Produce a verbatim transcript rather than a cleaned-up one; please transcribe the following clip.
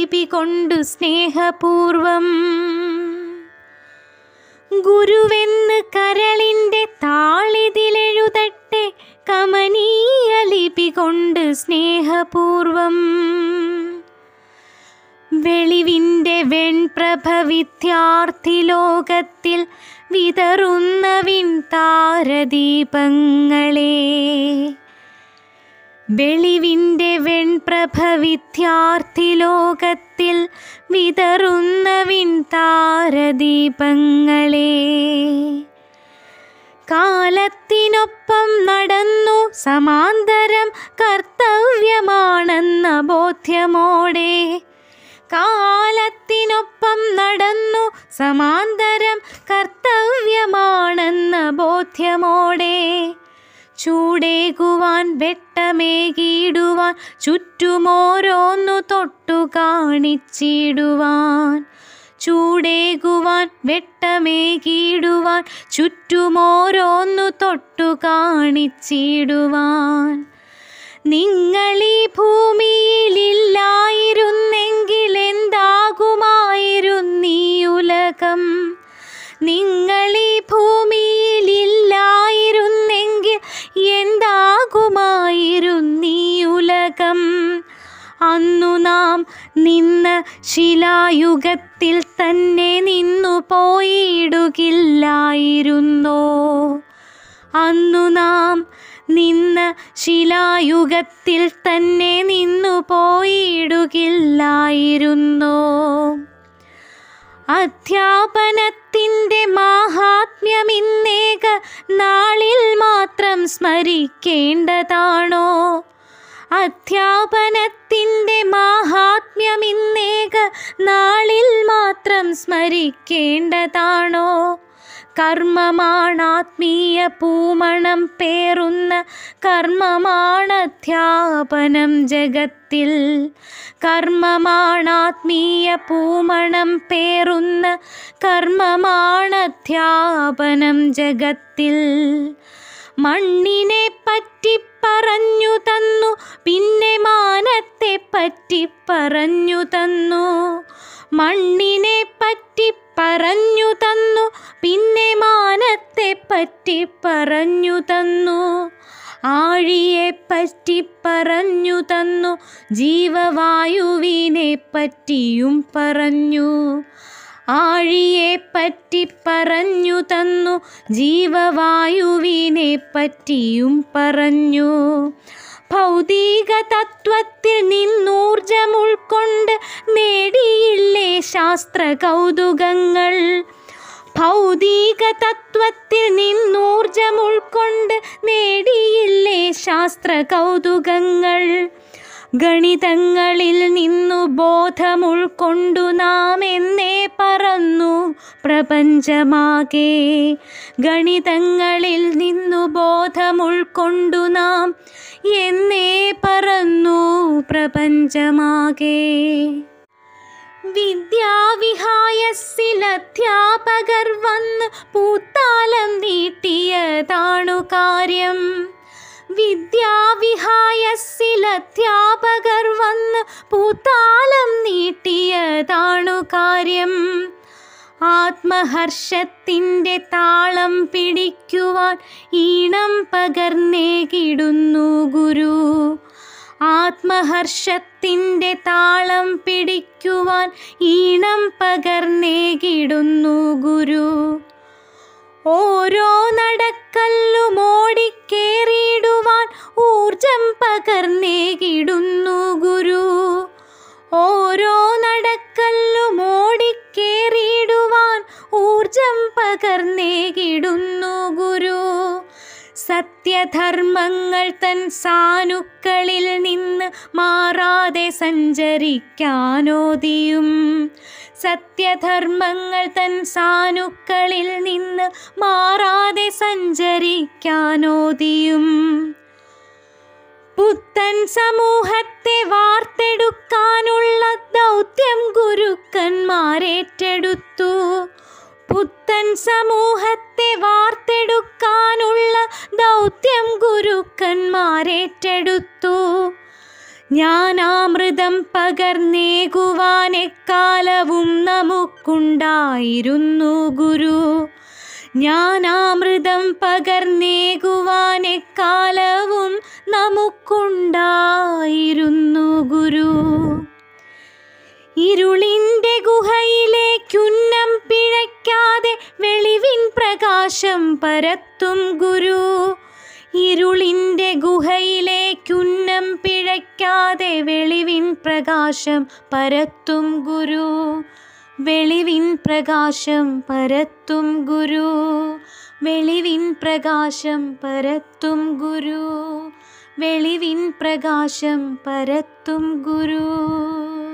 ലിപി കൊണ്ടു സ്നേഹപൂർവം ഗുരുവെന്ന് കരളിൻ്റെ താളിതിലെഴുതട്ടെ കമനീയ ലിപി കൊണ്ട് സ്നേഹപൂർവം വെളിവിൻ്റെ വെൺപ്രഭ വിദ്യാർത്ഥി ലോകത്തിൽ വിതറുന്ന വിൺതാരദീപങ്ങളെ വെളിവിൻ്റെ വെൺപ്രഭ വിദ്യാർത്ഥി ലോകത്തിൽ വിതറുന്ന വിൺതാരദീപങ്ങളെ കാലത്തിനൊപ്പം നടന്നു സമാന്തരം കർത്തവ്യമാണെന്ന ബോധ്യമോടെ കാലത്തിനൊപ്പം നടന്നു സമാന്തരം കർത്തവ്യമാണെന്ന ബോധ്യമോടെ ചൂടേകുവാൻ വെട്ടമേകിടുവാൻ ചുറ്റുമോരോന്നു തൊട്ടു കാണിച്ചിടുവാൻ ചൂടേകുവാൻ വെട്ടമേകിടുവാൻ ചുറ്റുമോരോന്നു തൊട്ടു കാണിച്ചിടുവാൻ നിങ്ങളീ ഭൂമിയിലില്ലായിരുന്നെങ്കിൽ എന്താകുമായിരുന്നീ ഉലകം നിങ്ങളീ ഭൂമിയിലില്ലായിരുന്നെങ്കിൽ എന്താകുമായിരുന്നീ ഉലകം അന്നു നാം നിന്ന ശിലായുഗത്തിൽ തന്നെ നിന്നു പോയിടുകില്ലായിരുന്നോ അന്നു നാം നിന്ന ശിലായുഗത്തിൽ തന്നെ നിന്നു പോയിടുകില്ലായിരുന്നോ അധ്യാപനത്തിൻ്റെ മാഹാത്മ്യമിന്നേക നാളിൽ മാത്രം സ്മരിക്കേണ്ടതാണോ അധ്യാപനത്തിൻ്റെ മാഹാത്മ്യമിന്നേക നാളിൽ മാത്രം സ്മരിക്കേണ്ടതാണോ കർമ്മമാണാത്മീയ പൂമണം പേറുന്ന കർമ്മമാണധ്യാപനം ജഗത്തിൽ കർമ്മമാണാത്മീയ പൂമണം പേറുന്ന കർമ്മമാണധ്യാപനം ജഗത്തിൽ മണ്ണിനെ പറ്റി പറഞ്ഞു തന്നു പിന്നെ മാനത്തെ പറ്റി പറഞ്ഞു തന്നു മണ്ണിനെ പറ്റി പറഞ്ഞു തന്നു പിന്നെ മാനത്തെ പറ്റി പറഞ്ഞു തന്നു ആഴിയെ പറ്റി പറഞ്ഞു തന്നു ജീവവായുവിനെ പറ്റിയും പറഞ്ഞു ആഴിയെ പറ്റി പറഞ്ഞു തന്നു ജീവവായുവിനെ പറ്റിയും പറഞ്ഞു ഭൗതിക തത്വത്തിൽ നിന്നൂർജം ഉൾക്കൊണ്ട് നേടിയില്ലേ ശാസ്ത്ര കൗതുകങ്ങൾ ഭൗതിക തത്വത്തിൽ നിന്നൂർജം ഉൾക്കൊണ്ട് നേടിയില്ലേ ശാസ്ത്ര കൗതുകങ്ങൾ ഗണിതങ്ങളിൽ നിന്നു ബോധം ഉൾക്കൊണ്ടു നാം എന്നേ പറന്നു പ്രപഞ്ചമാകെ ഗണിതങ്ങളിൽ നിന്നു ബോധം ഉൾക്കൊണ്ടു നാം എന്നേ പറന്നു പ്രപഞ്ചമാകെ വിദ്യാവിഹായസ്സിലധ്യാപകർ വന്ന് പൂത്താലം നീട്ടിയതാണു കാര്യം വിദ്യാവിഹായസ്സിലധ്യാപകർ വന്ന് പൂത്താലം നീട്ടിയതാണു കാര്യം ആത്മഹർഷത്തിൻ്റെ താളം പിടിക്കുവാൻ ഈണം പകർന്നേകിടുന്നു ഗുരു ആത്മഹർഷത്തിൻ്റെ താളം പിടിക്കുവാൻ ഈണം പകർന്നേകിടുന്നു ഗുരു ഓരോ നടക്കല്ലും ഓടിക്കേറിയിടുവാൻ ഊർജം പകർന്നേകിടുന്നു ഗുരു ഓരോ നടക്കല്ലും ഓടിക്കേറിയിടുവാൻ ഊർജം പകർന്നേകിടുന്നു ഗുരു സത്യധർമ്മങ്ങൾ തൻ സാനുക്കളിൽ നിന്ന് മാറാതെ സഞ്ചരിക്കാനോദിയും സത്യധർമ്മങ്ങൾ തൻ സാനുക്കളിൽ നിന്ന് മാറാതെ സഞ്ചരിക്കാനോദിയും പുത്തൻ സമൂഹത്തെ വാർത്തെടുക്കാനുള്ള ദൗത്യം ഗുരുക്കന്മാരേറ്റെടുത്തു പുത്തൻ സമൂഹത്തെ വാർത്തെടുക്കാനുള്ള ദൗത്യം ഗുരുക്കന്മാരേറ്റെടുത്തു ജ്ഞാനാമൃതം പകർന്നേകുവാൻ എക്കാലവും നമുക്കുണ്ടായിരുന്നു ഗുരു. ജ്ഞാനാമൃതം പകർന്നേകുവാൻ എക്കാലവും നമുക്കുണ്ടായിരുന്നു ഗുരു. ഇരുളിൻ്റെ ഗുഹയിലേക്കുന്നം പിഴയ്ക്കാതെ വെളിവിൻ പ്രകാശം പരത്തും ഗുരു. ഇരുളിൻ്റെ ഗുഹയിലേക്കുന്നം പിഴയ്ക്കാതെ വെളിവിൻ പ്രകാശം പരത്തും ഗുരു. വെളിവിൻ പ്രകാശം പരത്തും ഗുരു. വെളിവിൻ പ്രകാശം പരത്തും ഗുരു. വെളിവിൻ പ്രകാശം പരത്തും ഗുരു.